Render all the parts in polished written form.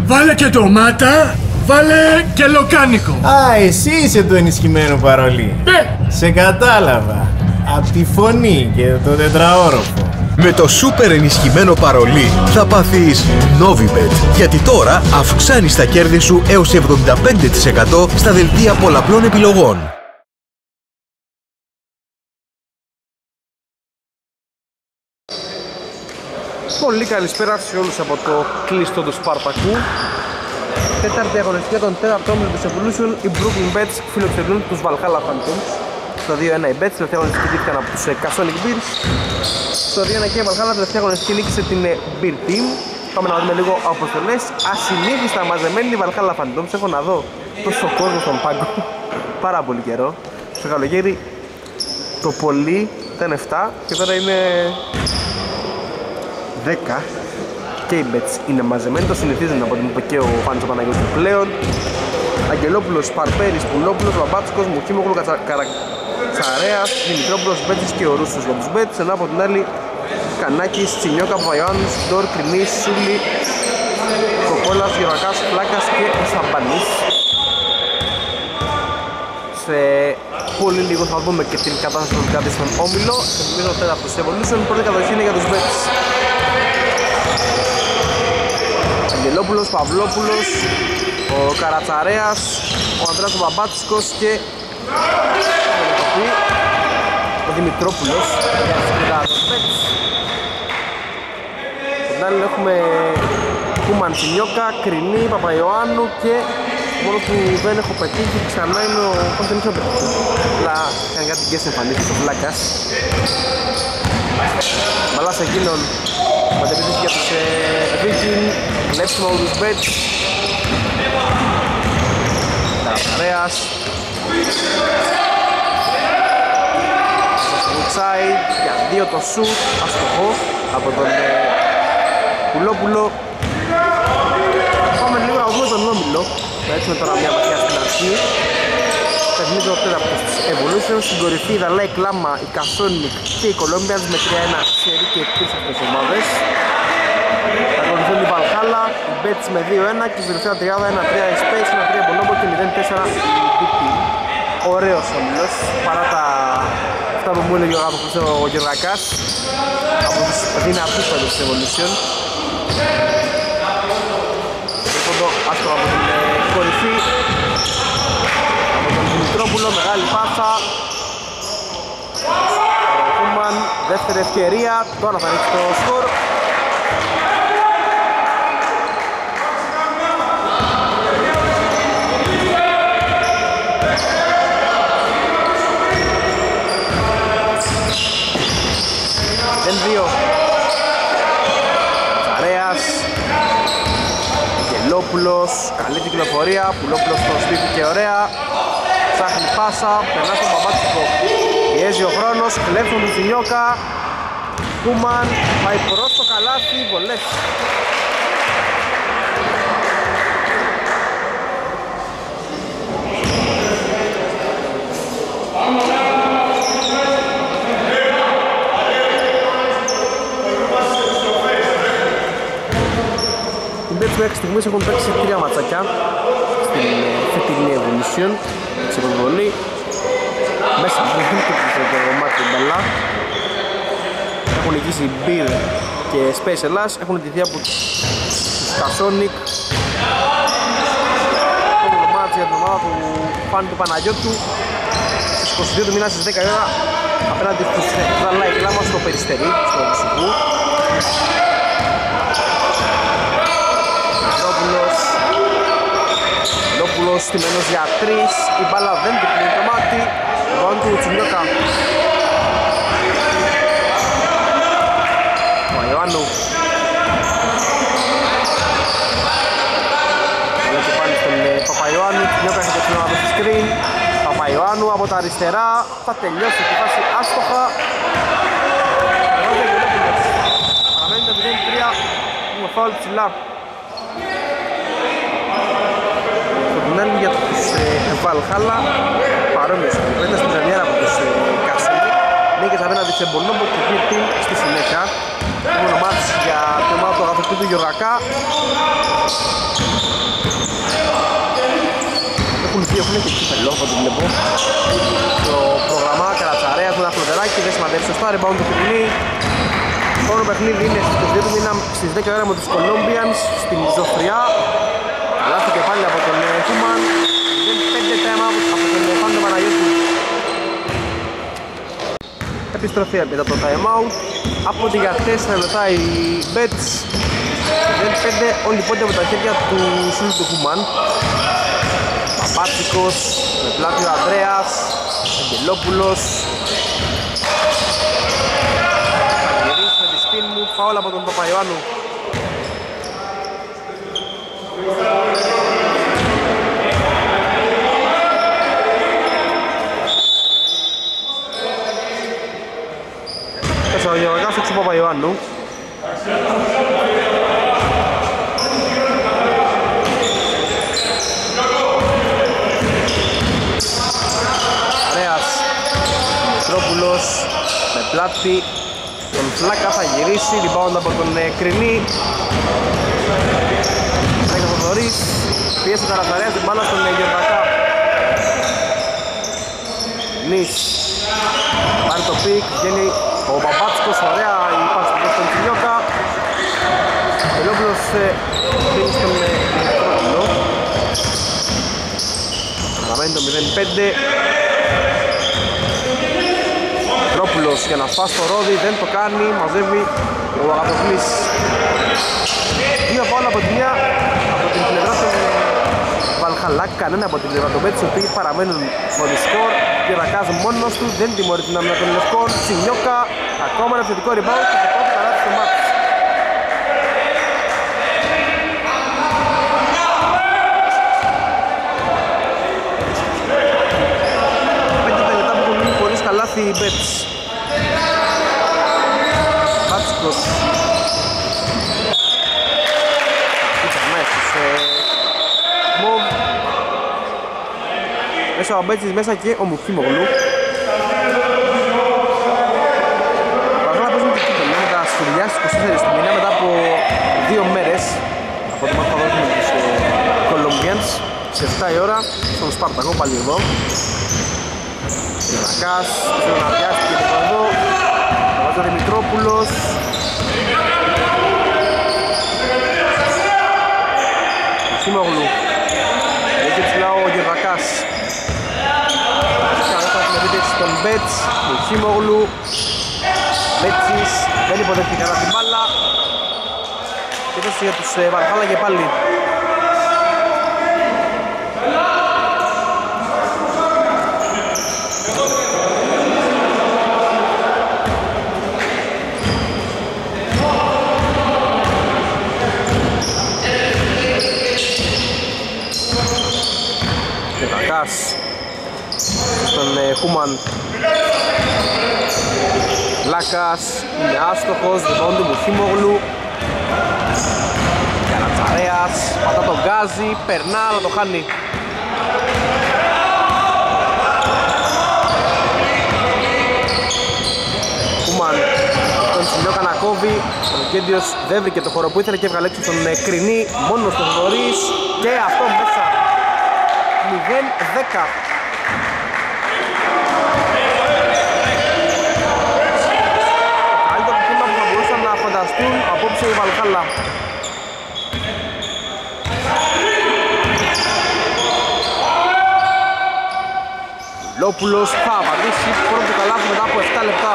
Βάλε και ντομάτα, βάλε και λοκάνικο. Α, εσύ είσαι το ενισχυμένο παρολί. Ναι. Σε κατάλαβα. Απ' τη φωνή και το τετραόροφο. Με το σούπερ ενισχυμένο παρολί θα πάθεις Novibet, γιατί τώρα αυξάνεις τα κέρδη σου έως 75% στα δελτία πολλαπλών επιλογών. Πολύ καλησπέρα σε όλους από το κλειστό του Σπαρτακού. Τέταρτη αγωνιστική των τέταρτων όμιλων της Evolution. Οι Brooklyn Bets φιλοξενούν τους Valhalla Phantoms. Στο 2-1 οι Bets, τελευταία αγωνιστική νίκησαν από τους Casonic Bears. Στο 2-1 και η Valhalla, τελευταία αγωνιστική νίκησε την Beer Team. Πάμε να δούμε λίγο αποστολές. Ασυνήθιστα μαζεμένοι οι Valhalla Phantoms. Έχω να δω τόσο κόσμο στον πάγκο. Πάρα πολύ καιρό. Στο καλοκαίρι το πολύ ήταν 7 και τώρα είναι 10 και οι Bets είναι μαζεμένοι, το συνηθίζουν από την είπε και ο Φάνης ο Παναγιώτης πλέον. Αγγελόπουλος, Παρπέρης, Πουλόπουλος, Βαμπάτσκος, Μουκίμογλου, Κατσαρέας, Δημητρόπουλος, Μπέτσης και ο Ρούσος για τους Bets, ενώ από την άλλη Κανάκης, Τσινιόκα, Παπαϊωάννους, Ντόρ, Κρινής, Σούλη, Κοκόλας, Γερακάς, Πλάκας και ο Σαμπανής. Σε πολύ λίγο θα δούμε και την κατάσταση των κάτι στον Όμιλο. Νομίζω τέταρτος Evolution, πρώτη κατοχή είναι για τους Bets. Αγγελόπουλος, Παυλόπουλος, ο Καρατσαρέας, ο Ανδρέας ο Μπαμπάτσκος και ο Δημητρόπουλος για τις κριτάδες Bets. Στην άλλη έχουμε Κούμαν, Τσινιόκα, Κρινή, Παπαϊωάννου και μόνο που δεν έχω πετύχει ξανά είναι ο Κωνσταντίνος ο Πετύχη. Αλλά κάνει κάτι και εμφανίσεις ο Βλάκας. Μπαλάς εκείνον μετεπίθεση για τους Viking. Βλέψουμε όλους τους Bets. Καραπαρέας. Στο outside για 2 το σουτ. Αστοχό από τον Πουλόπουλο. Πάμε λίγο να δούμε τον Όμιλο. Θα ρίξουμε τώρα μια ματιά στην αρχή. Παιχνίδι το τέταρτο της Evolution. Στην κορυφή η Δαλάη Κλάμα, η Casonic και οι Colombians με 3-1 σερί και επίσης αυτές τις ομάδες. Θα ακολουθούν η Valhalla, οι Bets με 2-1 και η τελευταία τριάδα 1-3 η Space, 1-3 Bonobo και 0-4 η BP. Ωραίος όμιλος, παρά αυτά που μου έλεγε ο Γερακάς από τους δυνατούς πάντως της Evolution. Άστρο από την κορυφή, από τον Δημητρόπουλο, μεγάλη πάσα. Ο Κούμαν, δεύτερη ευκαιρία, τώρα θα ρίξει το σκορ. Δεν 2. Τσαρέας. Πουλόπουλος, καλή κυκλοφορία, Πουλόπουλος στο σπίτι και ωραία. Ψάχνει πάσα, περνά στον Παπάτσικο. Πιέζει ο χρόνος, κλέψουν του Τσινιόκα. Κούμαν, πάει προς το καλάθι, βολές. Μέχρι στιγμής έχουν παίξει 3 ματσάκια στην φετινή Evolution της υποβολή. Μέσα από το μάτι μπαλά. Έχουν νικήσει Beer και Space Ελλάς. Έχουν νικηθεί από τους Casonic. Επόμενο μάτς για την ομάδα του Φάνη του Παναγιώτου στις 22 του μήνα στις 10 ώρα απέναντι στους Δαλάη Κλάμα στο Περιστερί, στο Βουσουκού. Λόπουλος στημένος για 3, η μπάλα δεν του κλείνει το μάτι. Ρόν του Τσινιόκα. Παπαϊωάννου. Βλέπει πάλι στον Παπαϊωάννου, Τσινιόκα έχει το κλείνω από το screen. Παπαϊωάννου από τα αριστερά, θα τελειώσει τη φάση άστοχα. Παραμένει το 0-3, έχουμε φάουλ ψηλά. Για τους Valhalla, παρόμοιες κουβέντες στην πρεμιέρα από τους Casonic. Νίκες απέναντι σε Bonobo και Beer Team στη συνέχεια. Έχουμε μάτς για το ομάδα του αγαπητού του Γεωργακά. είναι και κύπελλο, από ό,τι βλέπω. Το πρόγραμμα Καρατσαρέας με ένα φλωτεράκι, δεν σημαντεύει σωστά, rebound του Κρινή. Το όλο παιχνίδι είναι στις 22 του μήνα στις 10 ώρα με τους Colombians στην Ζωφριά. Λάθηκε πάλι από τον Χούμαν. 5 time out από τον Πάνο Παναγιώτη. Επιστροφή μετά το time out. Από τη για 4 λεπτά οι Bets. 5 όλοι πόντε από τα χέρια του Σούλου του Χούμαν. Παπάτσικος, με πλάτη ο Ανδρέας, Αγγελόπουλος. Θα γυρίσει με τη σπιν μου, φάουλ από τον Παπαϊωάννου. Πέσα ο Γεωργάς έξω Παπαϊωάννου. Τρόπουλος με πλάτη, τον Φλάκα θα γυρίσει, rebound από τον Κρινή. Φλάκα Θοδωρής, πιέσει ο Καραταρέας την μπάλα στον Γεωργακά. Νης, πάρει το πικ, βγαίνει ο Παπάτσκος, ωραία η πάση του στον Τσινιώκα. Ο Τελόπουλος δίνει στον Τρόπουλο. Παραμένει το 0-5. Τρόπουλος για να σπάσει το ρόδι, δεν το κάνει, μαζεύει ο Αγατοκλής. Δύο φάουλ από τη μια, από την πλευρά του Βαλχαλά, κανένα από την πλευρά του Μπέτς, οι οποίοι παραμένουν χωρίς σκορ. Κυρακάς μόνος του, δεν τιμωρεί την άμυνα των Λευκών. Τσινιώκα, ακόμα ένα θετικό rebound και το πρώτο καλάθι στο μάτς. 5 λεπτά που έχουν χωρίς καλάθι οι Bets. Πάτσικος. Μοβ. Μέσα ο Μπέτσις, μέσα και ο Μουχίμογλου. Παρακαλώ να παίζουμε το κύπελλο με τα σφυριά στις 24 του μήνα μετά από 2 μέρες από το μάθημα δώσουμε τους Colombians σε 7 η ώρα στον Σπάρτακο, πάλι εδώ. Ρακάς, θέλω να πιάστηκε και εδώ. Ο Δημητρόπουλος. Σιμόγλου. Έχει ψηλά ο Γερβακάς. Κατάσταση με δείτε στον Μπέτς. Ο Σιμόγλου. Μπέτσις. Δεν υποδέχτηκε καλά την μπάλα. Και δώσει για τους Βαρχάλα και πάλι. Στον Χούμαν. Λάκας είναι άστοχος, λοιπόν του Μουχίμογλου. Καρατσαρέας, πατά τον γκάζι, περνά αλλά το χάνει. Χούμαν, τον Τσινιώκα να κόβει. Ο Κέντιος δεν βρήκε το χώρο που ήθελε και έβγαλε έξω τον Κρινή, μόνος τον Θοδωρής και αυτό μέσα. 0-10. Καλύτερο κύμα που θα μπορούσαν να φανταστούν απόψε η Βαλχάλα. Λόπουλος θα απαντήσει πρώτο καλάθι μετά από 7 λεπτά.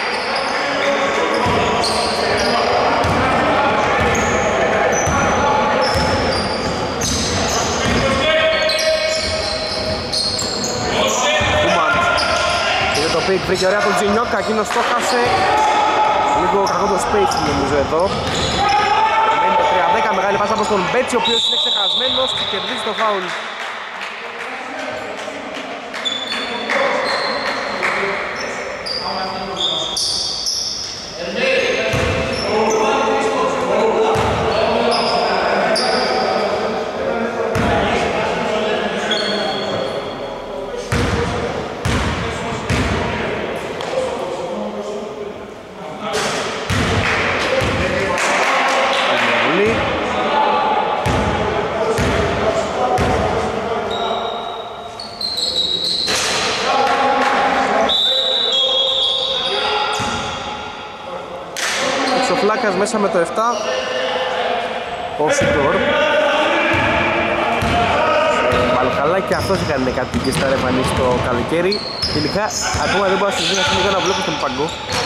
Βρήκε ωραία τον Τζινιώκα, εκείνος το χάσε. Λίγο κακό το space νομίζω εδώ. Μένει το 3-10, μεγάλη πάσα από τον Μπέτσι, ο οποίος είναι ξεχασμένος και κερδίζει το φάουλ. μέσα με το 7 ο Σιντόρ. Βαλχαλά και αυτός έκανε κάτι και στα ρεφανή στο καλοκαίρι. Τελικά ακόμα δεν μπορώ να συζητήσω αυτή να βλέπω στον πάγκο.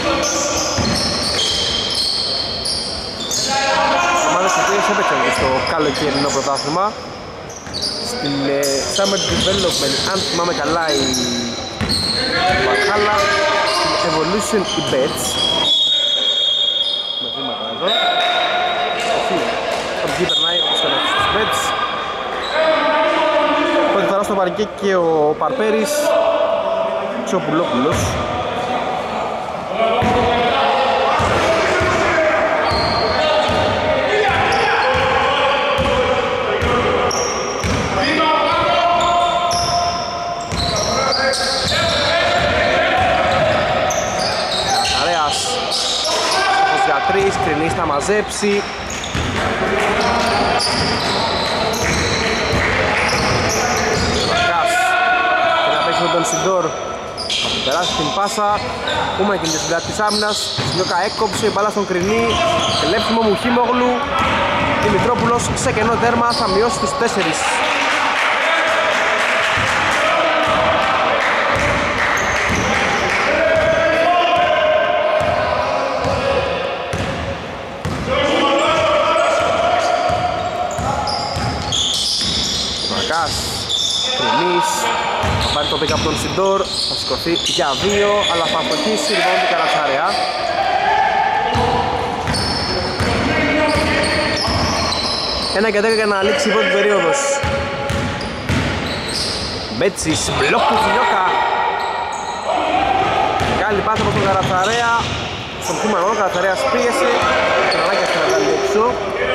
Οι ομάδες οι οποίες έπαιξαν και στο καλοκαιρινό πρωτάθλημα. Στην Summer Development, αν θυμάμαι καλά, η Βαλχάλα, στην Evolution οι Bets. Με βήματα εδώ. Εκεί περνάει όπως και στους Bets. Πρώτη φορά στο παρκέ και ο Παρπέρης Ξοπουλόπουλος. Καταρέας για 3, Κρινής θα μαζέψει. Τον Σιντόρ θα περάσει την πάσα. Πούμε και την συντά της άμυνας. Σιλιόκα έκοψε, η μπάλα στον Κρινή. Ελεύθυμο Μουχίμογλου. Δημητρόπουλος σε κενό τέρμα θα μειώσει τους 4. Μακάς, Κρινής. Θα πάρει το pick από τον Σιντόρ, θα σηκωθεί για 2, αλλά θα αποχήσει λοιπόν την Καρατσάρια. Ένα και 10 για να λήξει η πρώτη περίοδος. Μπέτσις, μπλοκ του Ζιλιόκα. Μεγάλη πάσα από τον Καρατσάρια. Στον κούμενο ο Καρατσάριας πίεσε. Την ανάγκη να βγάλει έξω.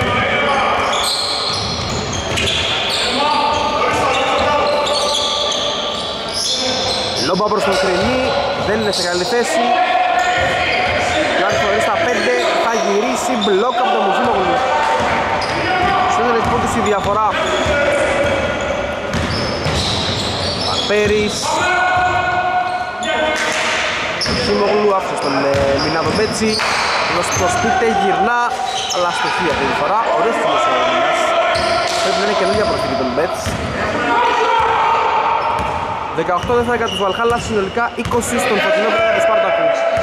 Λόμπα προς τον Κρινή, δεν είναι σε καλή θέση. Λάρη χωρίς τα 5, θα γυρίσει μπλοκ από τον Μουζίμογλου. Στο τέλος πόντους η διαφορά. Παρπέρης. Μουζίμογλου άφησε στον Μινάδο Μπέτσι. Το σπίτε γυρνά, αλλά στοχεία αυτή τη φορά. Ωραίος φίλος ο Μινάς. Πρέπει να είναι καινούργια προσθήκη των Μπέτς. 18 δεύτερα για τους Βαλχάλα, συνολικά 20 στον φωτεινό πέρα του Σπάρτακου.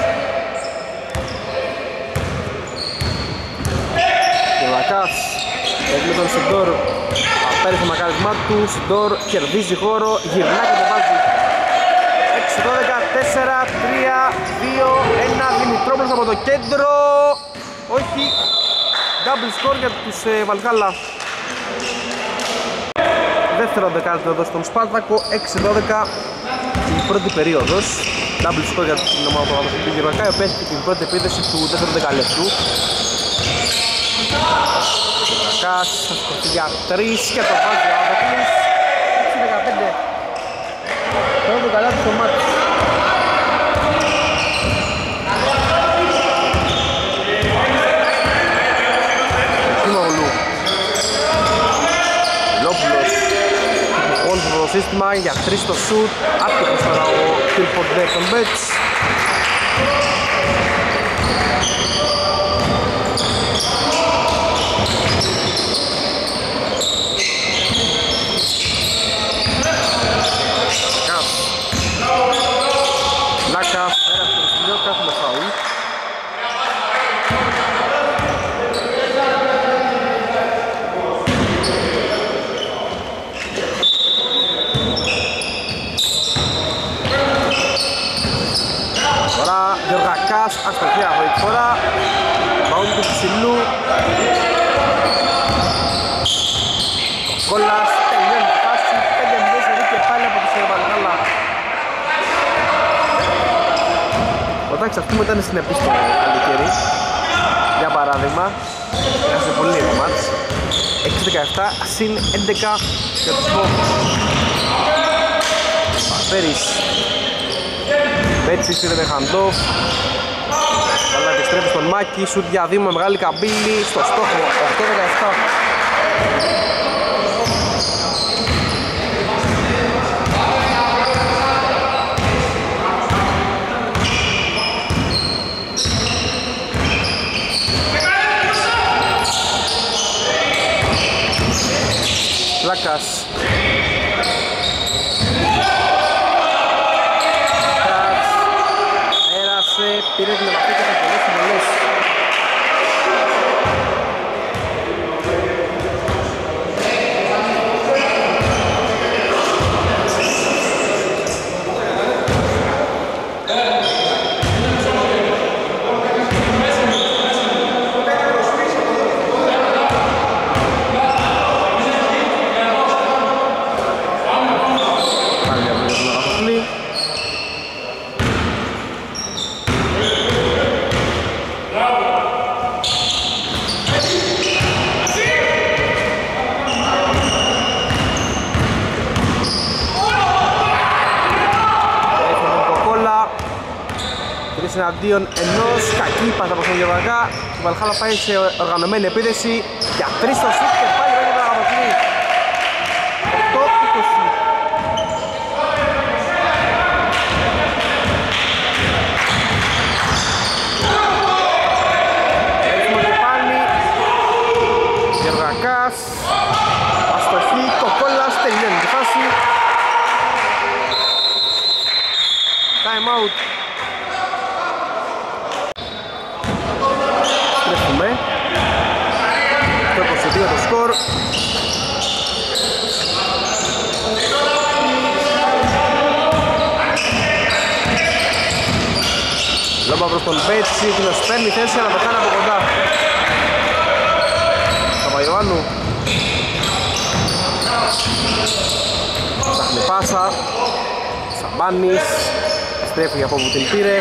Και ο Λακάς έχει τον Σιντόρ, απέρει το μακάρισμά του, Σιντόρ κερδίζει χώρο, γυρνά και το βάζει. 6-12, 4, 3, 2, 1, Δημητρόπουλος από το κέντρο. Όχι, double score για τους Βαλχάλα. Δεύτερο δεκάλεπτο εδώ στον Σπάρτακο, 6-12 την πρώτη περίοδος. Double score για την ομάδα του Παπαδοπούλου Γερμανικά, η οποία έχει την πρώτη επίθεση του δεύτερου δεκαλέπτου. Κάς, θα σκοτεί για 3 και το βάζει ο Παπαδοπούλος. 6-15. Πρώτο δεκαλέπτο στο μάτι. Το σύστημα για 3 στο σουτ, άπτυχος τώρα ο Τυρποντέ των Μπέτς. Λάκα, πέρα στο Σιλιόκα, έχουμε φάουλ. Γεωργακάς, αστοχία αυτή τη φορά. Παούλη του ψηλού. Κόλλας, τελειώνει τη φάση. 5-4 και πάλι από τους Βαλχάλα. Ο Τάξης αυτή ήταν στην επίστολη καλοκαίρι. Για παράδειγμα, έχασε πολύ λίγο μάτς. 6-17 συν 11 για τους Μόβ. Παπέρης. Μπέτσις είναι με Χαντόφ. Αλλά επιστρέφει στον Μάκη, σουτ για 2 με μεγάλη καμπύλη στο στόχο, 8-17. Λάκας. Πέρασε, πήρε την επαφή και θα τελειώσει μελές. Εναντίον ενός, κακή πάσα από τον Γεωργακά. Η Βαλχάλα πάει σε οργανωμένη επίδεση για 3 στο σουτ και πάλι δεν θα αποκλεί. 8-20. Έχουμε και πάλι Γεωργακάς, αστοχή, Κοκόλας, τελειώνει τη φάση. Time out. Το 22 το σκορ. Λόμπα προς τον Πέτσι, εκείνος παίρνει θέση αλλά πετάνε από κοντά. Παπαϊωάννου. Ψάχνει πάσα. Σαμπάνης. Στρέφει από όπου την πήρε.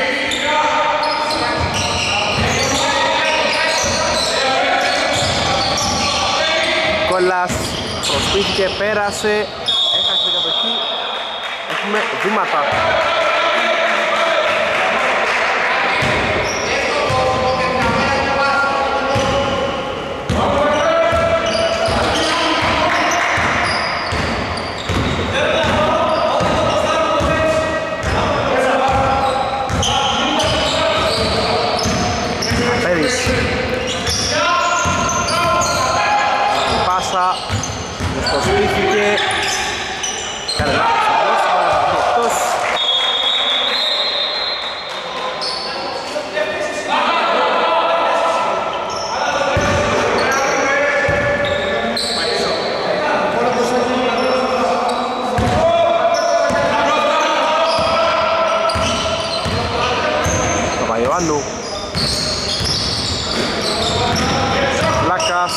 Κόλλας προσπίθηκε, πέρασε, έχασε την κατοχή, έχουμε βήματα. Προσπίθηκε, κάνε λάθος, Παπαϊωάννου, Λάκας.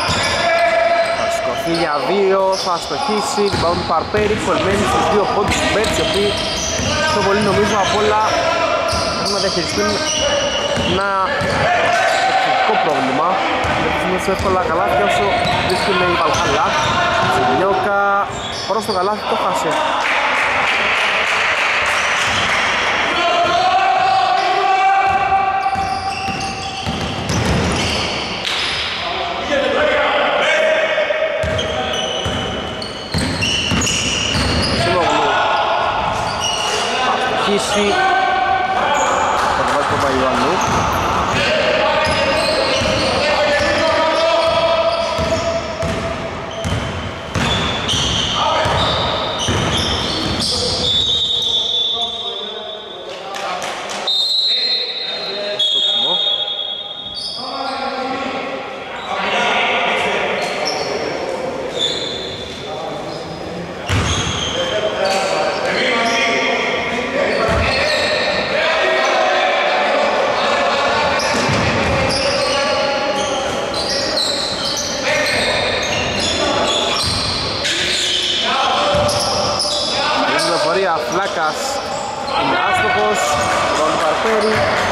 Για 2 θα αστοχίσει, την πάμε του Παρπέρη, κολλημένη στους 2 πόντους του Μπέτς, οι οποίοι πιο πολύ νομίζω απ' όλα έχουν να διαχειριστούν ένα εξαιρετικό πρόβλημα. Δεν τους τόσο εύκολα καλάθια όσο βρίσκουν η Βαλχάλα. Ζηλιώκα προς το καλάθι το χάσε. Θα το βάζει τον Παπαϊωάννου. Φλάκας είναι άστοχος, τον Παρπέρη.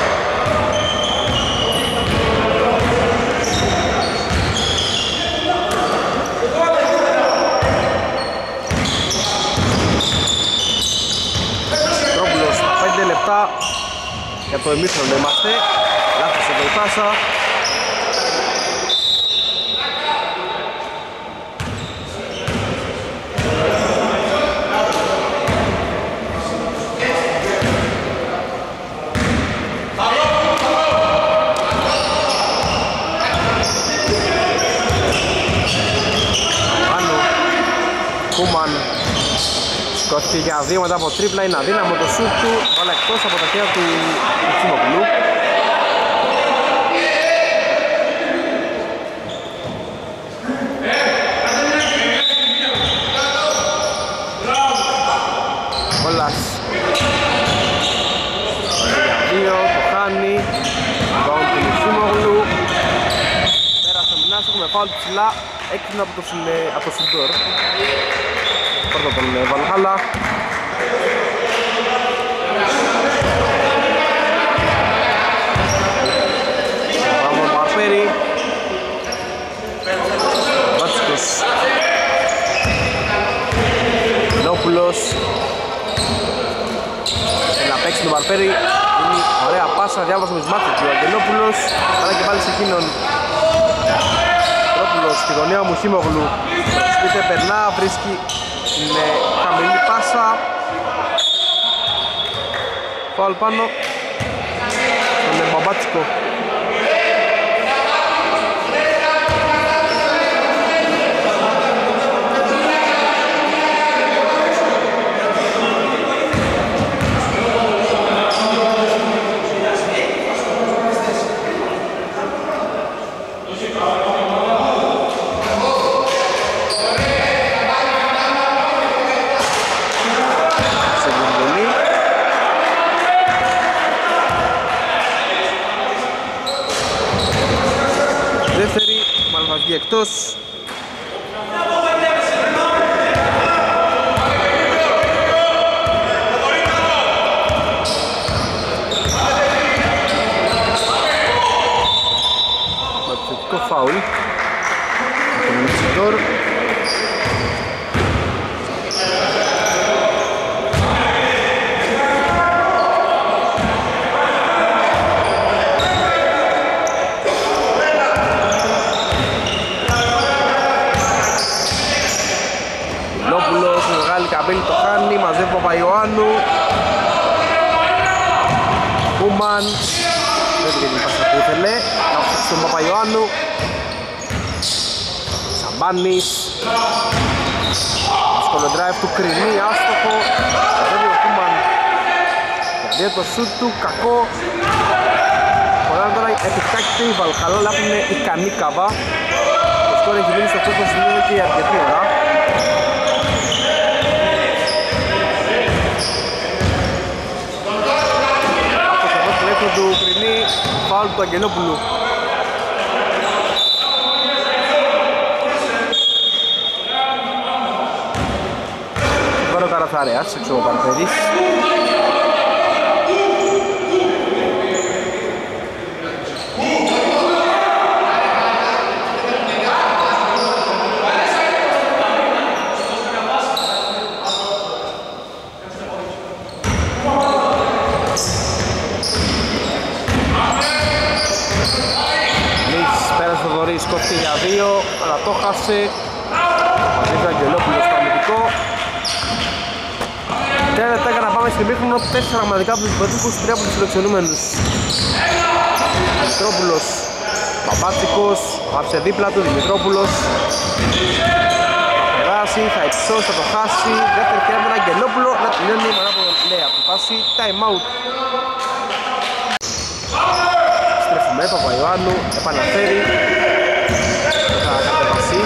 Τρόμπουλος, 5 λεπτά για το ημίχρονο είμαστε. Λάθος εδώ η πάσα. Κούμαν σκόθηκε για 2 μετά από τρίπλα, είναι αδύναμο το σουτ του, αλλά εκτός από τα χέρια του Τσιμοπουλού. Όλας για 2, το χάνει, βάουν του Τσιμοπουλού. Πέρασε ο Μινάς, έχουμε φάουλ ψηλά, έξυπνα από το Σιντόρ. Πρώτα τον Βαλχάλα. Πάμε ο Μαρπέρι. Βάτσικος. Νόπουλος. Θέλει να παίξει τον Μαρπέρι. Είναι ωραία πάσα, διάβασε με σμάτια του Αγγελόπουλος. Αλλά και πάλι σε εκείνον. Τρόπουλος στη γωνία μου Χίμογλου. Σπίτε περνά, βρίσκει με χαμηλή πάσα. Φάουλ πάνω στον Μπαμπάτσικο. Εκτός. Επιθετικό φάουλ από τον Μιτσιτόρ. Καμπέλη το χάνει, μαζεύει ο Παπαϊωάννου. Κούμαν. Δεν πήγε την πάσα που ήθελε. Αφήξει τον Παπαϊωάννου. Σαμπάνης. Δύσκολο drive του Κρινή, άστοχο. Μαζεύει ο Κούμαν. Γιατί το σουτ του, κακό. Πολλά τώρα επιτάκτηται η Βαλχαλά, αλλά έχουν ικανή καβά. Το σκορ έχει μείνει στο 20 σημείο και αρκετή ώρα. Του Κρινή, φάουλ του Αγγελόπουλου. Τώρα ο Καραθαρέας, έξω ο Παρπέδης. Σκόφτηκε για 2, αλλά το χάσε. Μαζεύει ο Αγγελόπουλος στο αμυντικό. 3 λεπτά για να πάμε στην μήχρονο, 4 πραγματικά από τους συμμετούχους, 3 από τους φιλοξενούμενους. Δημητρόπουλος, Παπάτσικος, άφησε δίπλα του, Δημητρόπουλος. Θα περάσει, θα υψώσει, θα το χάσει. Δεύτερη και έμενα, Αγγελόπουλο να τελειώνει μετά από τον λέει από τη φάση. Time out. Στρέφουμε, Παπαϊωάννου, επαναφέρει. Θα κατεβάσει.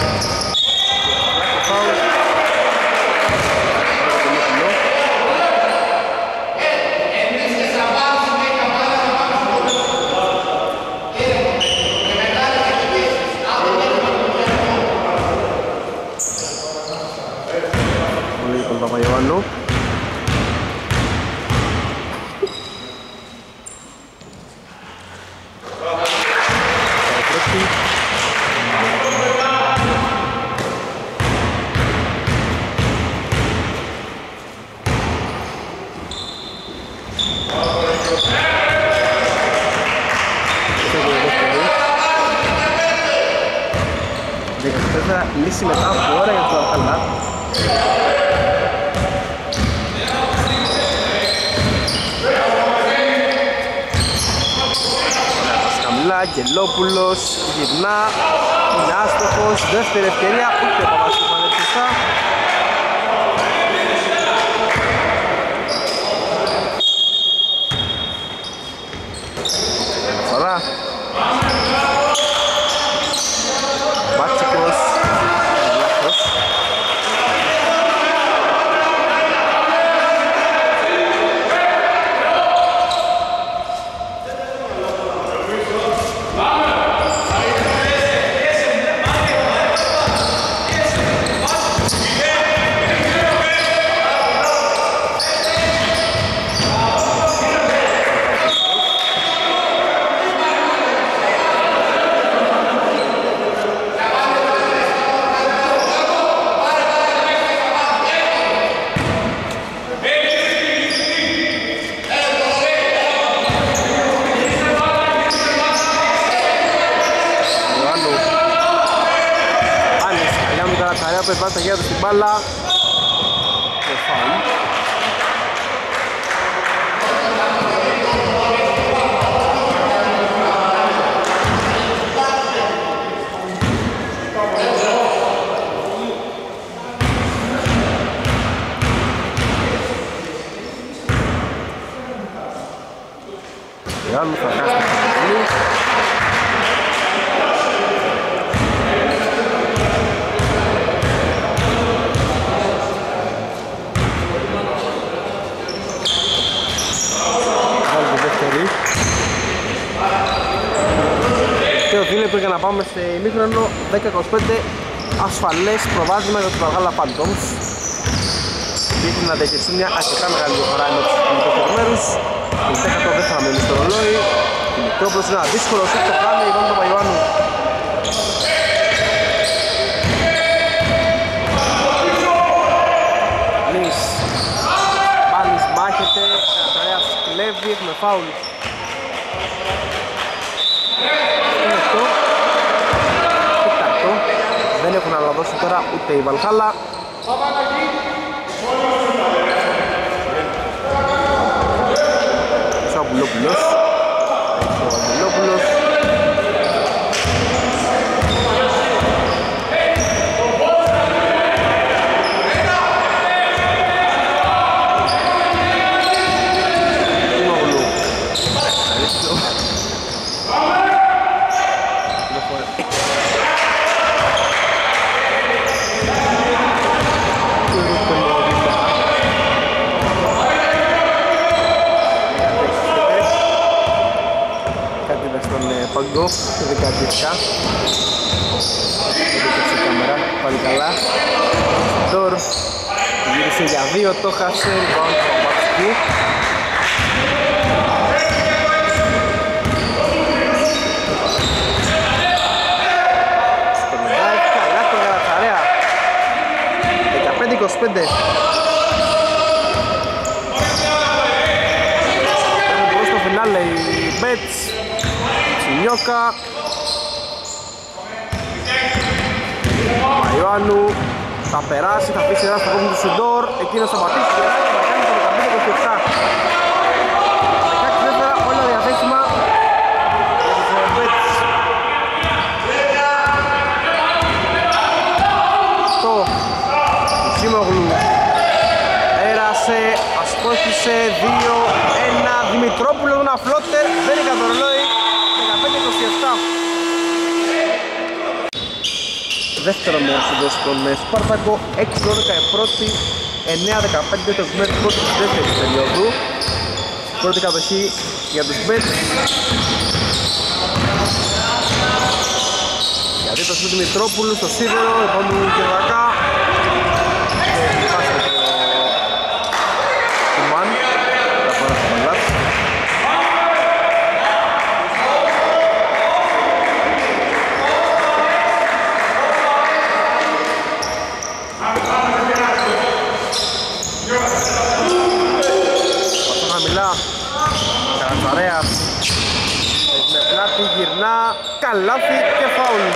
Πολύ τον Παπαϊωάννου. Λύση μετά από ώρα για το Αλχαλά. Σκαμλά, Αγγελόπουλος, γυρνά, είναι άστοχος, δεύτερη ευκαιρία, ούτε ο Παπάς του πανέψιστα. Καραθαρέα που βάζει τα χέρια του στην μπάλα. Και φάουλ. Γιάννου θα χάσει την πολύ. Βάλει τη δεύτερη. Και ο δίλεπτο για να πάμε σε ημίχρονο 10-25. Ασφαλές προβάδισμα για τους Βαλγάλα Phantoms. Δείχνει να διαχειριστεί μια αρκετά μεγάλη διαφορά με τους κινητές μέρους. Το 10ο δεν θα μείνει στο ρολόι. Δημητρόπουλος είναι ένα δύσκολο σουτ, το κάνει η Ιβάνου Παπαϊωάννου. Λύς Πάνης μάχεται, Καραθαρέας κλέβει, έχουμε φάουλ. Είναι αυτό. Κοιτάξτε, δεν έχουν αναλαδώσει τώρα ούτε η Βαλχάλα. Ο Αμπουλόπουλος. Παγκό, το δεκατήρκα. Έδειξε η κάμερα, πάλι καλά. Τόρ, γύρισε για δύο, το χάσε, λοιπόν, το Παπαξικού. Σκορνιδάει, καλά το Καραθαρέα. 15-25. Μπορώ στο φινάλε οι Bets. Νιώκα Παπαϊωάννου θα περάσει, θα αφήσει ένα στα κόμμα του Σουντόρ. Εκείνος θα πατήσει και θα κάνει το 15-27. 16 δεύτερα, όλα διαθέσιμα για τους Bets. Το Τσίμογλου έρασε, ασκόστησε 2-1. Δημητρόπουλο, ένα φλότερ, δεν είναι καθορλόι. 15-27. Δεύτερο μέρος εδώ στον Σπάρτακο, 6-12 η πρώτη, 9-15 το εκμέτωπο πρώτη της δεύτερης περίοδου. Πρώτη κατοχή για τους Bets. Γιατί το σου Δημητρόπουλου στο σίδερο, επόμενο και δακά. Και πάση το Κουμάν, τα φορά στο Μαλάτ. Καραθαρέας με πλάτη γυρνά, καλάθι και φάουλ.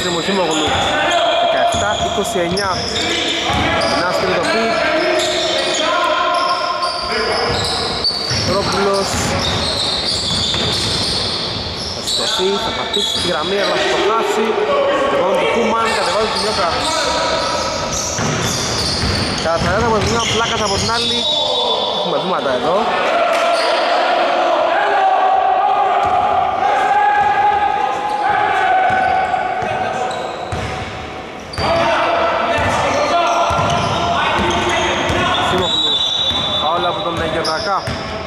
Τριμοχήμογλου. 17-29. Να στείλει το πι. Τρόπουλος. Θα σηκωθεί, θα πατήσει τη γραμμή, αλλά θα το χάσει. Κατεβάζει το Κούμαν, κατεβάζει τη Νιώκα. Καταρρέτα από την μία, πλάκας από την άλλη. Έχουμε βήματα εδώ. Σίμογλου, φάουλα από τον Γερνακά.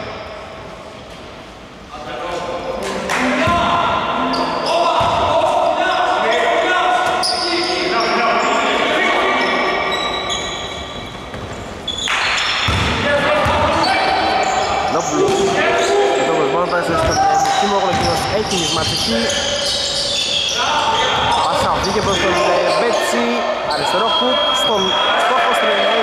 Έχει νησματική. Πάσα βγήκε προς τον Μπέτσι. Αριστερό χουπ στον στόχο στην Ελληνική.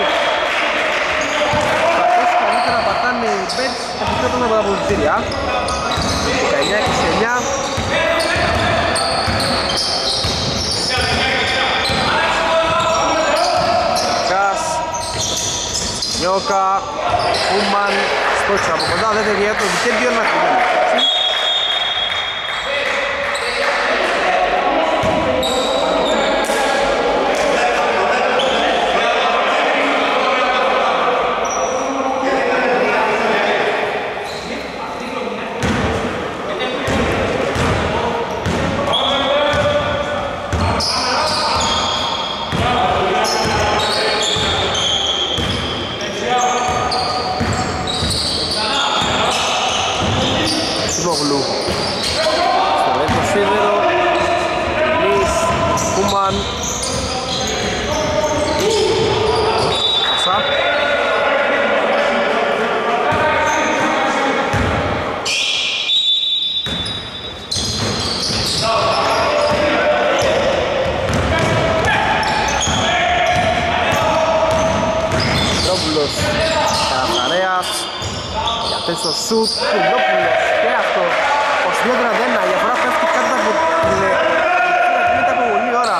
Θα πέσει καλύτερα να πατάνε οι Μπέτς επιθέτων από τα πολιτήρια. 19-29. Κας, Νιώκα, Κούμαν, στόχισε από κοντά, δεν τελειώνει το δικαίωμα να φύγει. Σιμόγλου στο δεύτερο σίδερο. Λις, Κούμαν. Πάσα. Τρόπουλος, Καραθαρέας. Για θέση στο σουτ, Κουλόπουλος. Και αυτό, 22-31, η διαφορά πέφτει κάτω από την μετά από πολλή ώρα.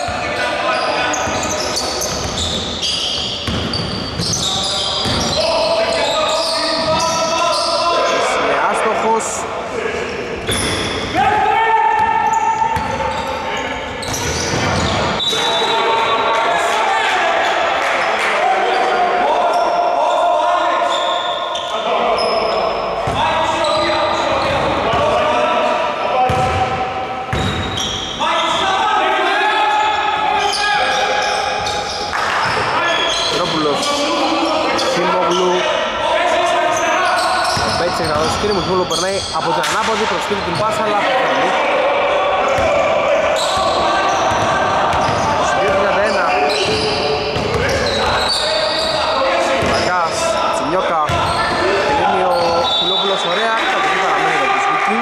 Είναι άστοχος. Κύριε Μουσμούλου περνάει από την ανάποδη, προστείνει την πάσα, αλλά φτάνει. 22-31. Βαγκάς, Τσιμιώκα. Τελείνει ο Κουλόπουλος ωραία, θα το πει παραμένει για τη Σβίκη.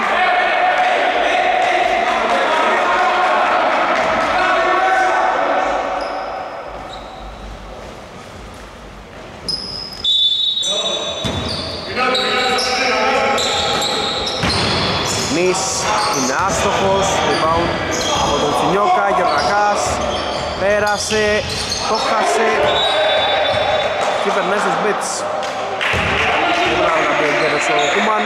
Νης είναι άστοχος, rebound από τον Τσινιώκα, Γερνακάς, πέρασε, το χάσε και περνάει στους Μπέτς. Δεν πρέπει να πει εγκαίρος ο Κούμαν.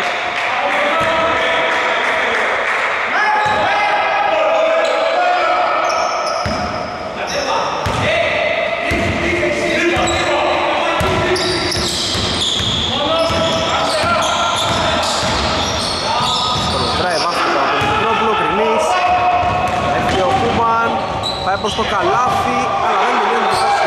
Πάει προς το καλάθι, αλλά δεν τελειώνει τη φάση.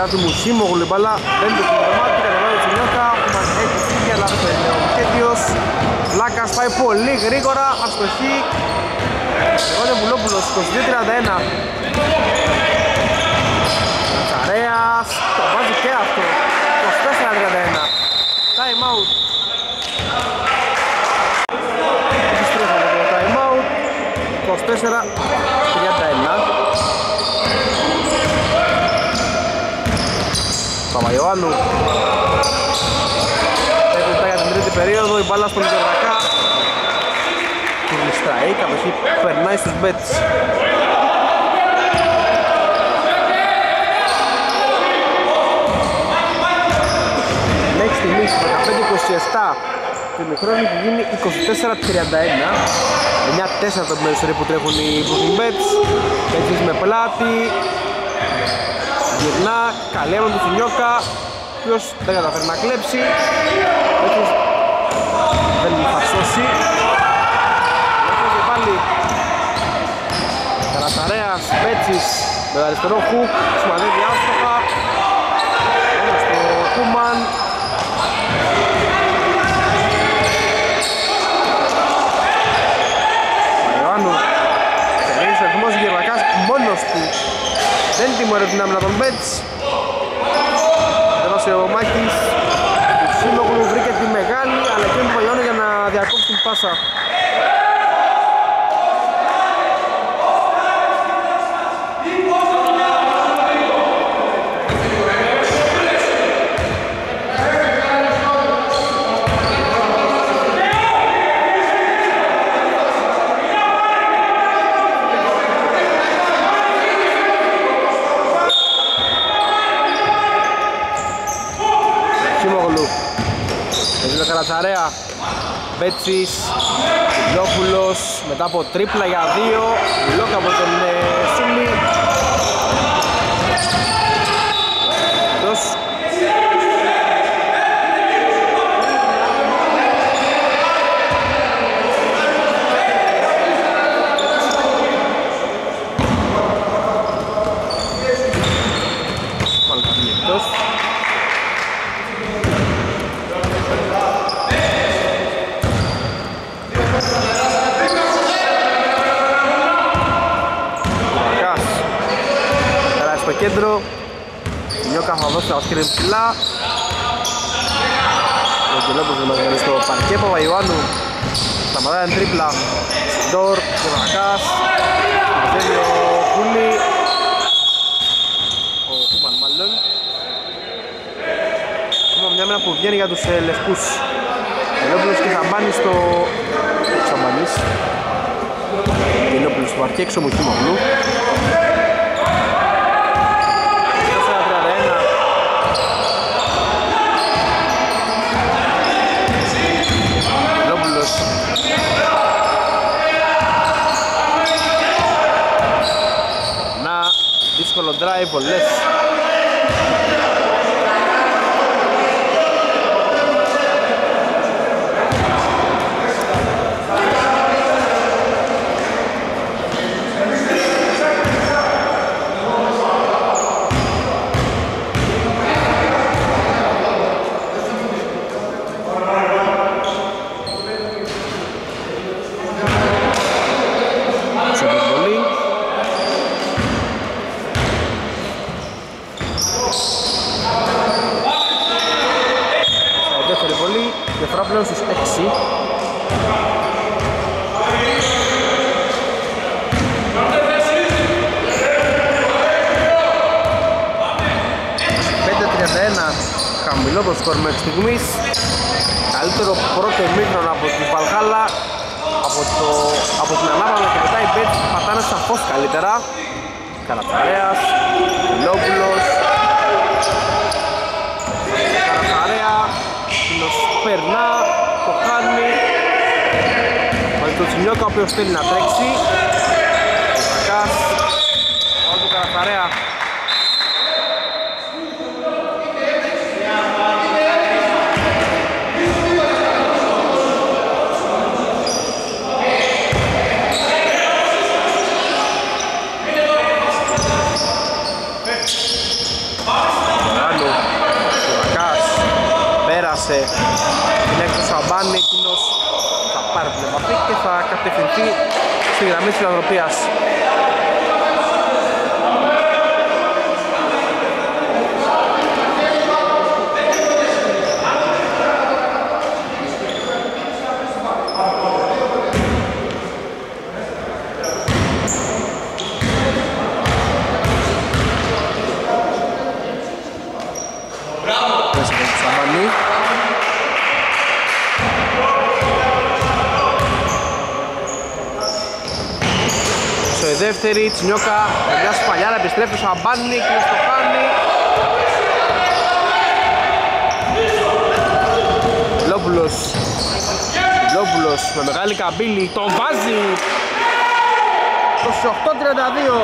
πλευρά του Μουσίμογλου, η μπάλα δεν του κομμάτι, κατεβάζει τη Νιώκα, που μας έχει φύγει, αλλά δεν είναι ο Μιχέτιος. Βλάκας πάει πολύ γρήγορα, αστοχή. Γρηγόρη Βουλόπουλος, 22-31. Κατσαρέας, το βάζει και αυτό, 24-31. Time out. Επιστρέφαμε το time out, 24-31. Παπαϊωάννου έπρεπε για την τρίτη περίοδο, η μπάλα στον Γερακά τη γλιστράει, η κατοχή περνάει στους Μπέτς. Μέχρι στιγμής 15-27 του ημιχρόνου που γίνει 24-31, 9-4 το μέσο που τρέχουν οι Brooklyn Bets. Έτσι με πλάτη, γυρνά, καλή έμενα του Σινιώκα, ο οποίος δεν καταφέρει να κλέψει, έτσι δεν θα σώσει. Έφτασε πάλι Καραταρέας, Μπέτσης με το αριστερό χουκ, σημαδεύει άστοχα, όμως στο Κούμαν. Ιωάννου, τελείωσε ο αριθμός Γερβακάς μόνος του. Δεν τιμωρεί την άμυνα των Μπέτς. Έδωσε ο Μάκης του Ξύλογλου, βρήκε τη μεγάλη, αλλά και τον Παγιώνο για να διακόψει την πάσα. Καρατσαρέα, Μπέτσης, Λόπουλος μετά από τρίπλα για 2, λόκ από τον Σίμι. Κέντρο, η Νιώκα θα δώσει τα οσκήρια ψηλά. Ο Γελόπουλος δημιουργεί στο παρκέ, Παπαϊωάννου σταματάει την τρίπλα. Ντορ, Γεβρακάς, μαζεύει ο Κούλη, ο Κούμαν μάλλον. Έχουμε μια μέρα που βγαίνει για τους λευκούς. Γελόπουλος και Σαμπάνη στο... Σαμπάνης. Γελόπουλος στο παρκέ, έξω μου Κίμογλου. Δύσκολο drive, πολλές. Πλέον στους 6. Χαμηλό το σκορ μέχρι στιγμής. Καλύτερο πρώτο ημίχρονο από τη Βαλχάλα. Από την ανάπαυλα και μετά οι Μπέτς πατάνε σαφώς καλύτερα. Καρατσαρέας, Λόπουλος, Καρατσαρέα, περνά, το χάνει. Μαζί το Τσινιώκα ο οποίος θέλει να τρέξει. Κακάς, πάνω του Καρατσαρέα. έκλεψε την έκδοση Σαμπάνη, εκείνος θα πάρει την επαφή και θα κατευθυνθεί στη γραμμή της φιλανθρωπίας. Δεύτερη, Τσινιόκα, μια σπαλιάρα, επιστρέφει ο Σαμπάνι και στο χάνει. Λόπουλος με μεγάλη καμπύλη, τον βάζει 28-32.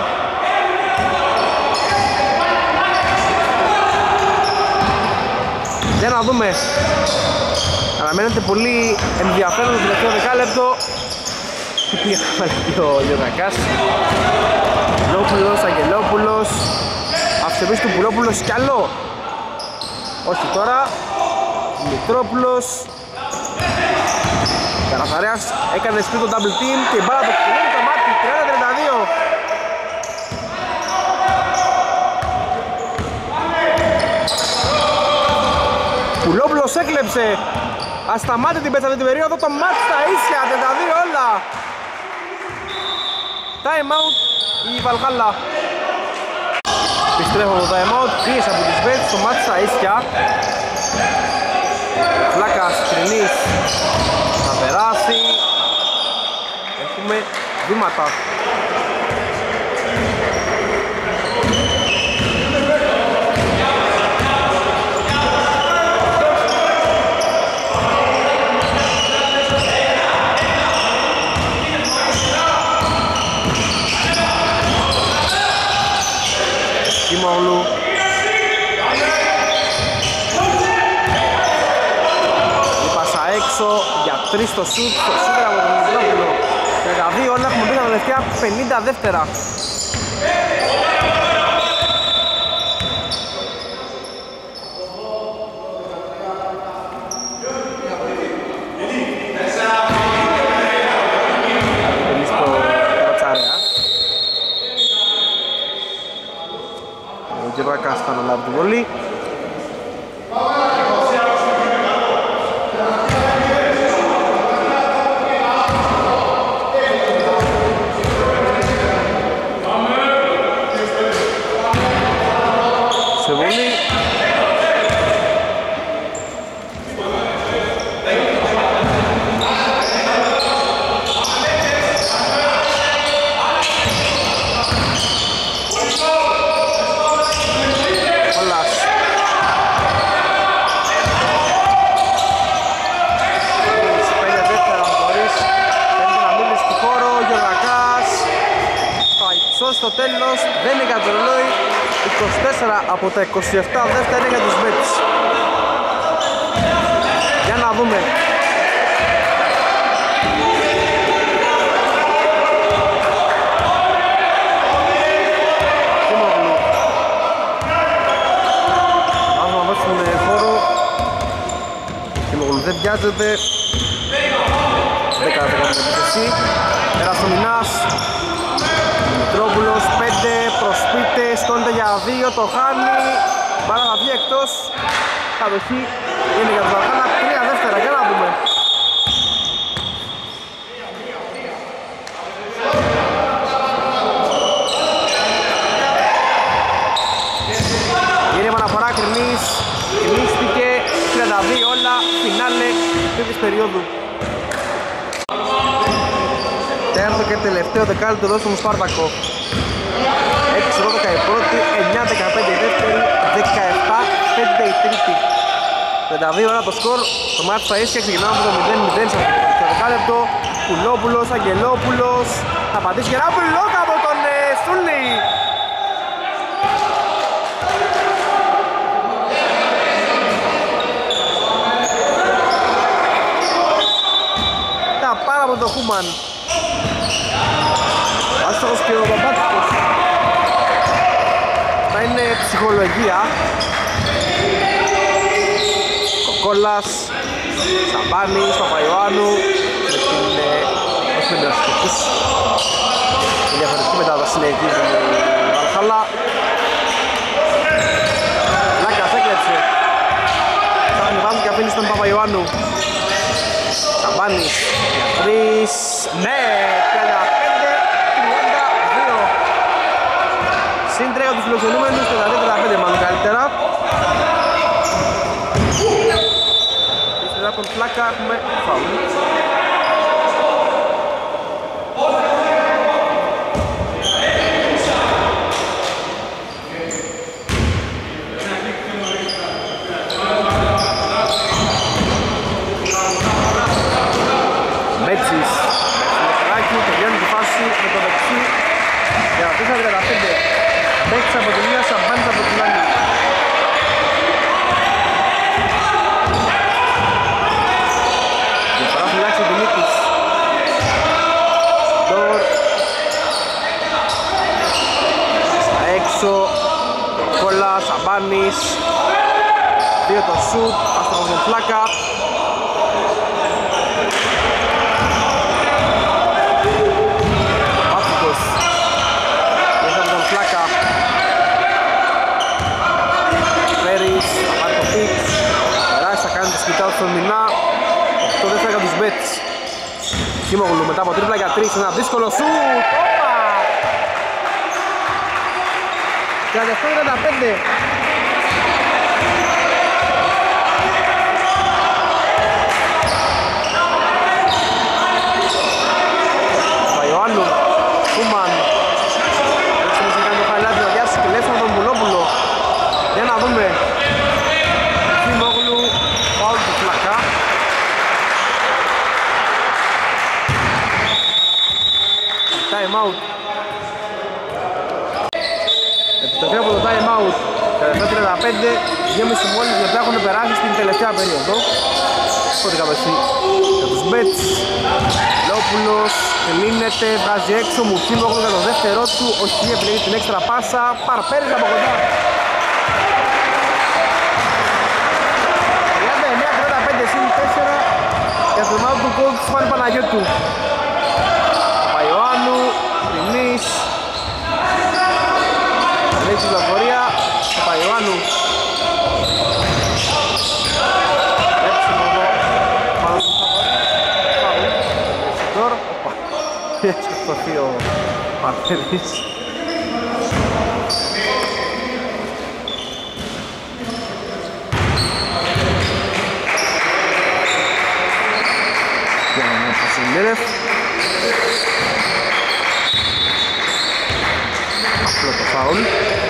Για να δούμε. Αναμένεται πολύ ενδιαφέρον το τελευταίο δεκάλεπτο. Τι πήγε ο Λιωδακάς. Λόπουλος, Αγγελόπουλος. Αυσεβής του Πουλόπουλος κι άλλο. Όχι τώρα. Μητρόπουλος. Καραθαρέας έκανε σπίτι το double team και η μπάλα το κλείνει το μάτι. 30-32. Πουλόπουλος έκλεψε. Ασταμάτητη την πέτσαβη την περίοδο, το μάτι στα ίσια, 32 όλα. Time out η Βαλχάλα. Επιστρέφω το time out, πίεσε από τις Βέτς, το μάτι στα ίσια. Φλάκας, Κρινής, θα περάσει. Έχουμε βήματα. Κιμόγλου. Η πάσα έξω για 3 στο σουτ, το σουτ από τον Μητρόπουλο. 32 όλα, έχουμε μπει τα τελευταία 50 δεύτερα. Γεράκας θα αναλάβει την βολή. Σε βολή. Στο τέλος δεν είναι για το ρολόι, 24 από τα 27 δεύτερα είναι για τους Βέτς. Για να δούμε. Κιμόγλου. Πάμε να δώσουμε χώρο. Κιμόγλου δεν βιάζεται. 10 δεκατές επίθεση. Εραστομινάς. Μητρόπουλος, 5, προσπίτε, σκόνεται για 2, το χάνει. Μπάλα θα βγει εκτός. Κατοχή είναι για τον Βαλχάλα, 3 δεύτερα, για να δούμε. Είναι επαναφορά Κρινής, κρινίστηκε, 32 όλα, φινάλε τρίτης περίοδου. Τέταρτο και τελευταίο δεκάλεπτο εδώ στον Σπάρτακο. 6-12 η πρώτη, 9-15 η δεύτερη, 17-5 η τρίτη. 52 ώρα το σκορ, το μάτι στα ίσια, ξεκινάμε από το 0-0 στο δεκάλεπτο. Πουλόπουλος, Αγγελόπουλος, θα πατήσει και ένα μπλοκ από τον Σούλη. Τα πάρα από τον Χούμαν. Άστοχος και ο Μπαμπάτικος. Θα είναι ψυχολογία. Κόλλας, Σαμπάνης, Παπαϊωάννου με την μειοσκοπούς. Η διαφορετική μετάδοση συνεχίζουν η Βαλχάλα. Λάκας έκλεψε. Ψάχνει βάζει και αφήνει στον Παπαϊωάννου. Σαμπάνης για 3. Ναι, 35-32. Συν 3 τους φιλοξενούμενους, 35 μάλλον καλύτερα. Μετά τον Φλάκα έχουμε φάουλ. Μέτσις Μεχλάκη, τελειώνει τη φάση με το δεξί για 4-35. Παίκτης από τη μία, Σαμπάνης από την άλλη. Διαφορά φυλάξει ο Δημήτρης. Ντόρ στα έξω, Κόλλα, Σαμπάνης. 2 το σουτ, άστραγος τον Φλάκα. Στον Μινά, το δεύτερο για τους Μπέτς. Κίμογλου μετά από τρίπλα για 3, ένα δύσκολο σουτ. Όπα! 37-35. Παϊωάννου, Κούμαν. Έτσι μας έκανε το χαλάτι να διάσει και λεύσουμε τον Πουλόπουλο. Για να δούμε. Κίμογλου. Time out. Επιστροφή από το time out. 35, 2,5 μόλις λεπτά έχουν περάσει στην τελευταία περίοδο. Πότε κάπως για τους Μπέτς. Λόπουλος λύνεται, βγάζει έξω, Μουτσίμογλου για το δεύτερό του. Όχι, επιλέγει την έξτρα πάσα. Παρπέρις από κοντά. 39-35 συν 4 για το μάτι του coach Φάνη Παναγιώτου. Παϊωάννου, Τρινής. Λέξη πληροφορία στο Παϊωάννου. Έψιμο εδώ πάνω στο Φάβου. Τώρα, έχει σκεφτωθεί ο Μαρτέλης. Και ένα Πασιλέρεφ. Απλό το φάουλ.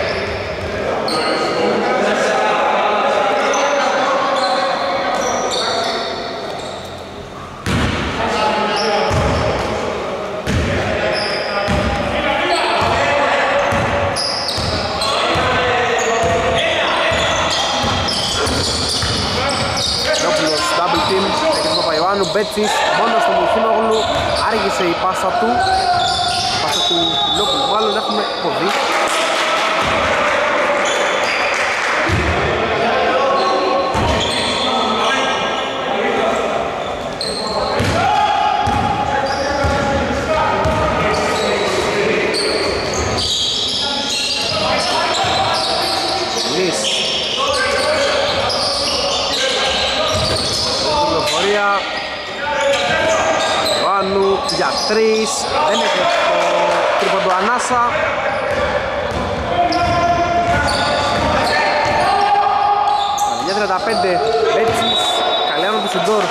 Νόπουλος, double team, έχει τον Παπαϊωάννου, Μπέτσις, μόνος του Μουχίνογλου, άργησε η πάσα του. Πάσα του Λόπουλου, μάλλον έχουμε κοβεί. Βάνου για 3, δεν έχει το τρίποντο ανάσα. Για 35, Μπέτσις, Καλιάνο του Σιντόρ.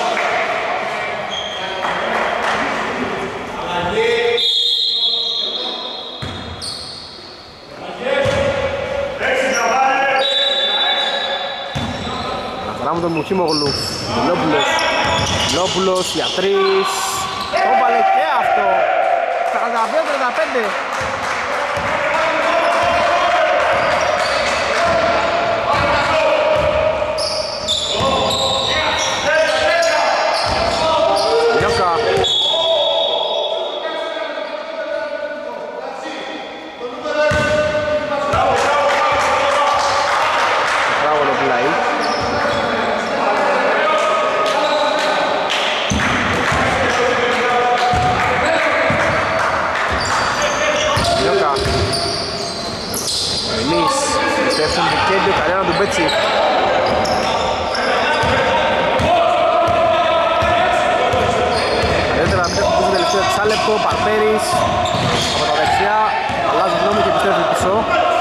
Αναφορά τον Μουχίμογλου, Λόπουλος. Λόπουλος για 3. Το βάλε και αυτό. 42-35. Λιώκα. Μπράβο το πλάι. επιστρέφουν Βικέντιο, καλένα του Μπέτσι. Καλύτερα να μην έχουν πίσω τελευταίο εξάλεπτο, Παρπέρης από τα δεξιά, αλλάζει γνώμη και επιστρέφει πίσω.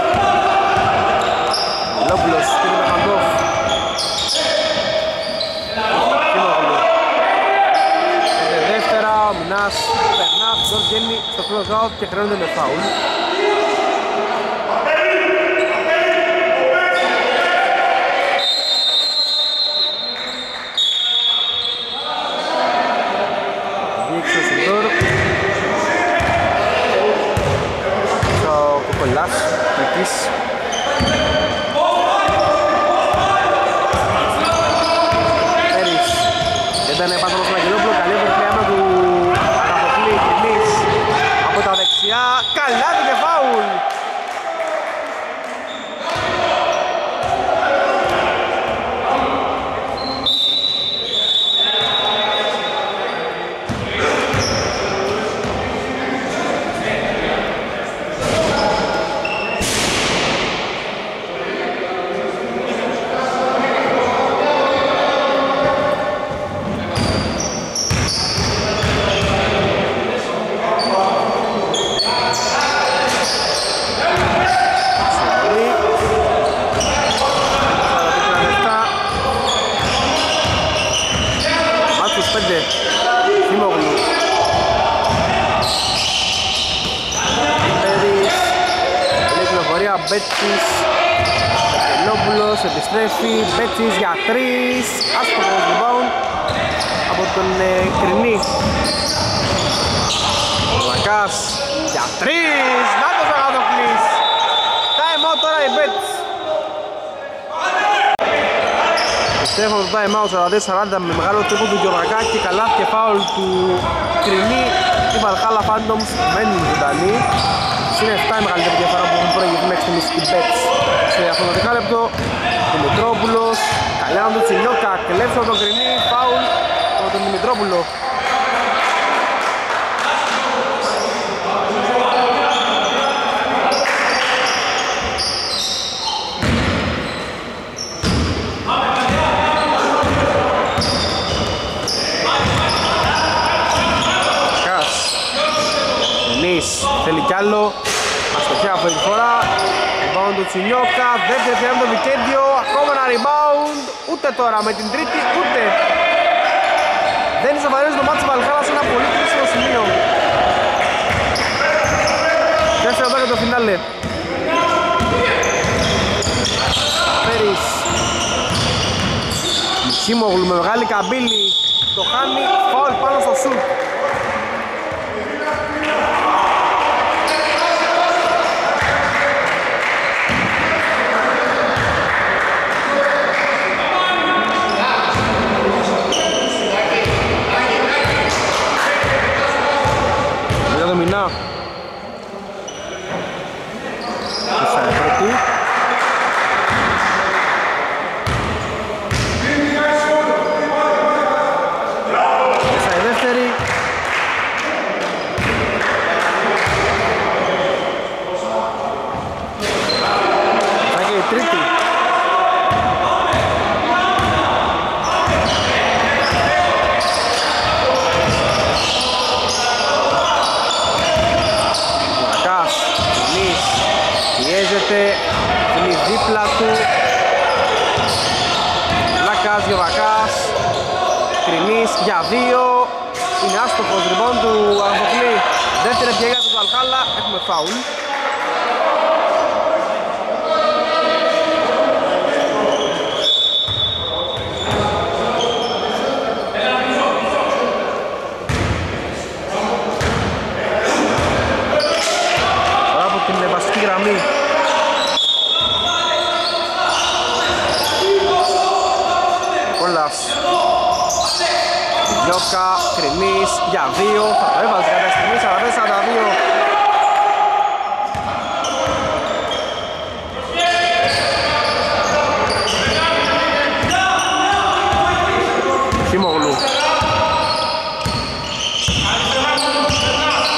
Λόπουλος, κύριε Μεχαντόφ. Δεύτερα, ο Μινάς περνά, τον βγαίνει στο close out και χρειάζονται με φάουλ. Βγήκε ο Σιντόρ. Στο Κοκολάς, εκεί. Ήταν πάνω στον Αγγελόπουλο, καλή ευεργία του Αγαθοκλή, Κρινής από τα δεξιά, καλά και φάουλ. Μπέτσις, Λόπουλος επιστρέφει, Μπέτσις για 3, άστοχος rebound από τον Κρινή. Λακάς για 3, νάτος ο Αγαθοκλής. Time out τώρα η Μπέτς. Επιστρέφω το time out 42-40 με μεγάλο τρόπο του Γιωργακάκη, καλά και φάουλ του Κρινή. Η Βαλχάλα Phantoms μένουν ζωντανοί. Είναι 7 η μεγαλύτερη διαφορά που έχουν προηγηθεί μέχρι στιγμής οι Μπέτς. Σε αυτό το δεκάλεπτο, Δημητρόπουλος, καλένα του Τσιλιόκα, κλέψει από τον Κρινή, φάουλ από τον Δημητρόπουλο. Κας, Κρινής, θέλει κι άλλο. Αστοχιά αυτή τη φορά, rebound του Τσινιόκα, δεύτερη ευκαιρία με τον Βικέντιο, ακόμα ένα rebound, ούτε τώρα με την τρίτη, ούτε. Δεν ισοφαρίζει το μάτι της Βαλχάλας σε ένα πολύ κρίσιμο σημείο. Δεύτερη εδώ για το φινάλε. Πέρις. Μισίμογλου με μεγάλη καμπύλη, το χάνει, φάουλ πάνω στο σουτ. Μινά Ίσα πρώτη. Ίσα η δεύτερη. Ίσα και η τρίτη. Είναι δίπλα του Λάκας, Γιωβακάς, Κρινής για 2. Είναι άστοχος rebound του Αγαθοκλή. Δεύτερη ευκαιρία του Βαλχάλα, έχουμε φάουλ. Τώρα από την βασική γραμμή. Γιώκα, Κρινής για 2, θα το έβαζε κάποια στιγμή, 44-42. Χιμογλου.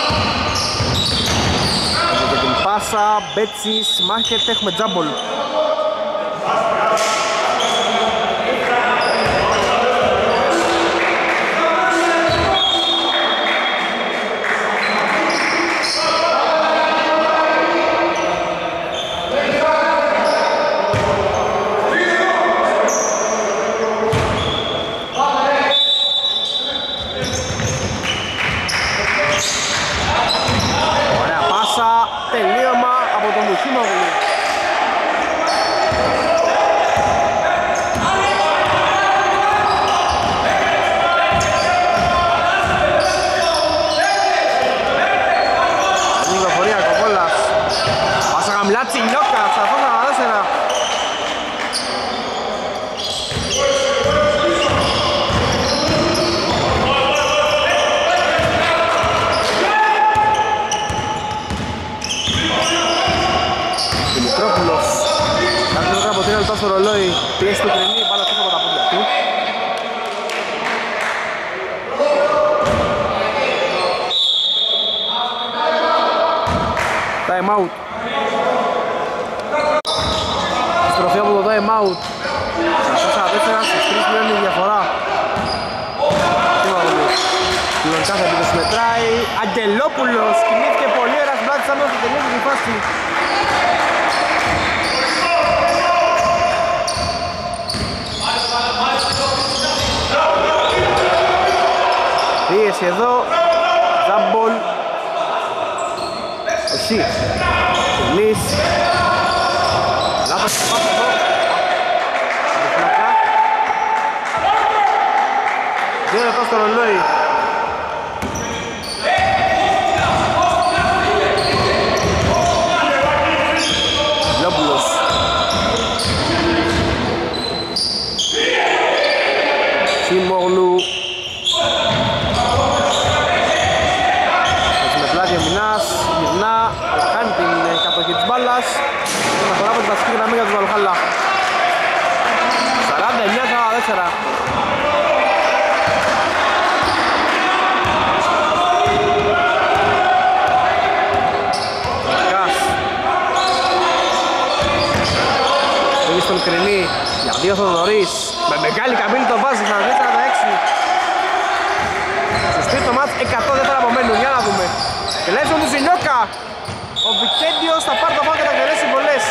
Και την πάσα, Μπέτσις, μάχεται, έχουμε τζάμπολ. Στο ρολόι πιέσει το κρενί, μπάλα πίσω από τα πόδια του. Time out. Στροφή από το time out. 4-4 στις 3 πλέον η διαφορά. Πλέον κάθε επίδοση μετράει. Αγγελόπουλος κινήθηκε πολύ ωραία στην πλάτη σαν όσο τελείωσε τη φάση. Πίεση εδώ, Ζάμπολ, εσύ, Σελής, λάθος το πάθος εδώ, δύο λεπτά στο ρολόι. Λόπουλος, Σιμόγλου, γυρνά, κάνει την κατοχή της μπάλας και να φορά από την βασική γραμμή για τους Βαλχάλα. 49-44. Κας πήγε στον Κρινή για δύο Θοδωρής με μεγάλη καμπύλη το βάζει 42-46. Σωστή το μάτς, 100 δεύτερα απομένουν, για να δούμε. Τελέζω του Ζινιώκα. Ο Βικέντιος θα πάρει το πάνω και θα εκτελέσει βολές.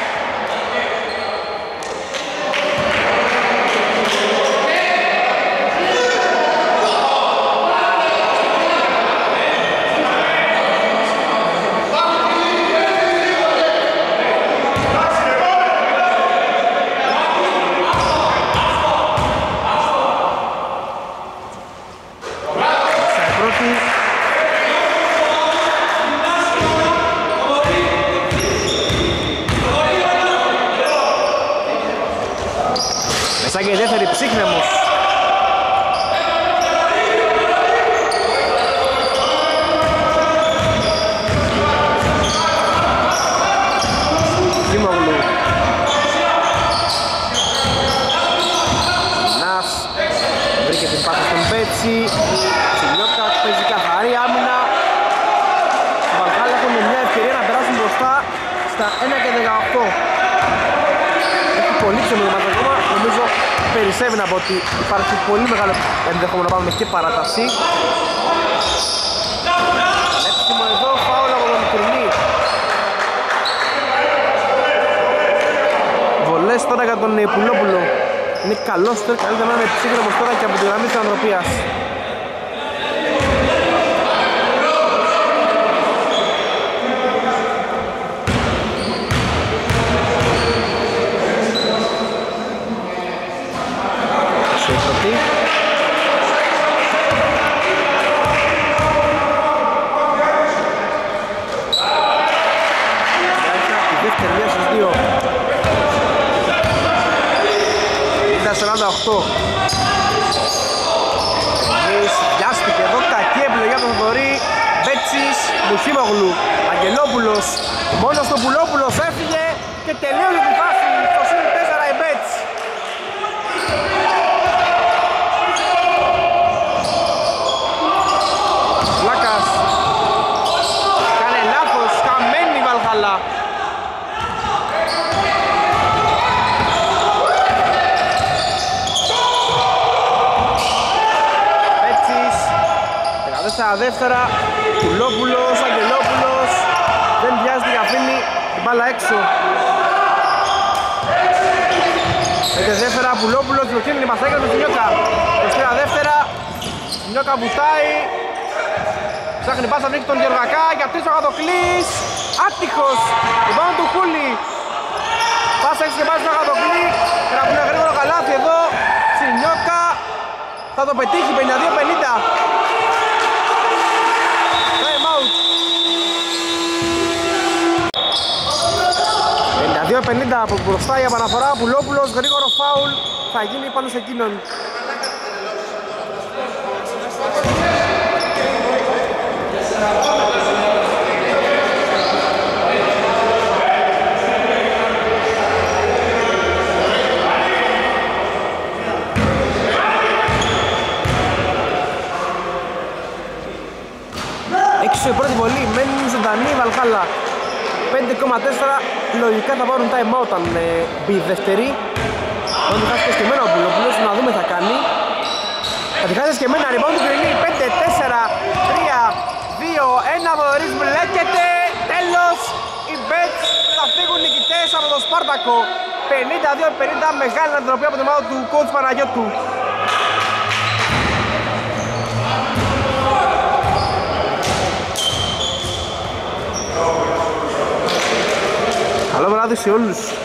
Σαν και η δεύτερη Ψύχνεμος. Σιμόγλου. Νας βρήκε την πάσα στον Πέτσι. Σιλιώκα παίζει καθαρή άμυνα. Οι Βαλχάλα έχουν μια ευκαιρία να περάσουν μπροστά στα 1-18. Έχει πολύ ξεμονωμένο ακόμα. Νομίζω περισσεύει να πω ότι υπάρχει πολύ μεγάλο ενδεχόμενο να πάμε και παράταση. Έψιμο εδώ, φάουλ από τον Κρινή. Βολές τώρα για τον Πουλόπουλο. Είναι καλός τώρα, καλύτερα να είναι Ψύχρεμος τώρα και από τη γραμμή της Ανδροπίας. Βιάστηκε εδώ, κακή επιλογή από τον Θοδωρή. Μπέτσης, Μουσίμογλου, Αγγελόπουλος. Μόνος τον Πουλόπουλος έφυγε και τελείωσε την φάση. Στο συν 4 η Μπέτς. Λάκας κάνε λάθος, χαμένη η Βαλχάλα. δεύτερα, Πουλόπουλος, Αγγελόπουλος, δεν βιάζεται και αφήνει την μπάλα έξω. 5 δεύτερα, Πουλόπουλος, προκίνει την πασάκια του Νιώκα. 23 δεύτερα, Νιώκα βουτάει, ψάχνει πάσα νίκη τον Γεωργακά, για 3 ο Αγαδοκλής, άτυχος, την πάνω του Κούλη. Πάσα έξω και πάει στον Αγαδοκλή, γράφει ένα γρήγορο καλάθι εδώ, Νιώκα, θα το πετύχει, 52-50. Time out. 52-50 από μπροστά η επαναφορά, Πουλόπουλος, γρήγορο φάουλ, θα γίνει πάνω σε εκείνον. Έξω η πρώτη βολή, μένει ζωντανή η Βαλχάλα. 5,4 λογικά θα πάρουν time out αν μπει η δεύτερη. Όταν χάσει και σκεμμένα ο Πουλόπουλος, να δούμε θα κάνει. Θα τη χάσει σκεμμένα, rebound του Γκρινή, 5, 4, 3, 2, 1, Βοδωρής μπλέκεται. Τέλος, οι Bets θα φύγουν νικητές από το Σπάρτακο. 52-50, μεγάλη ανατροπή από την ομάδα του coach Παναγιώτου. Καλό βράδυ σε όλους.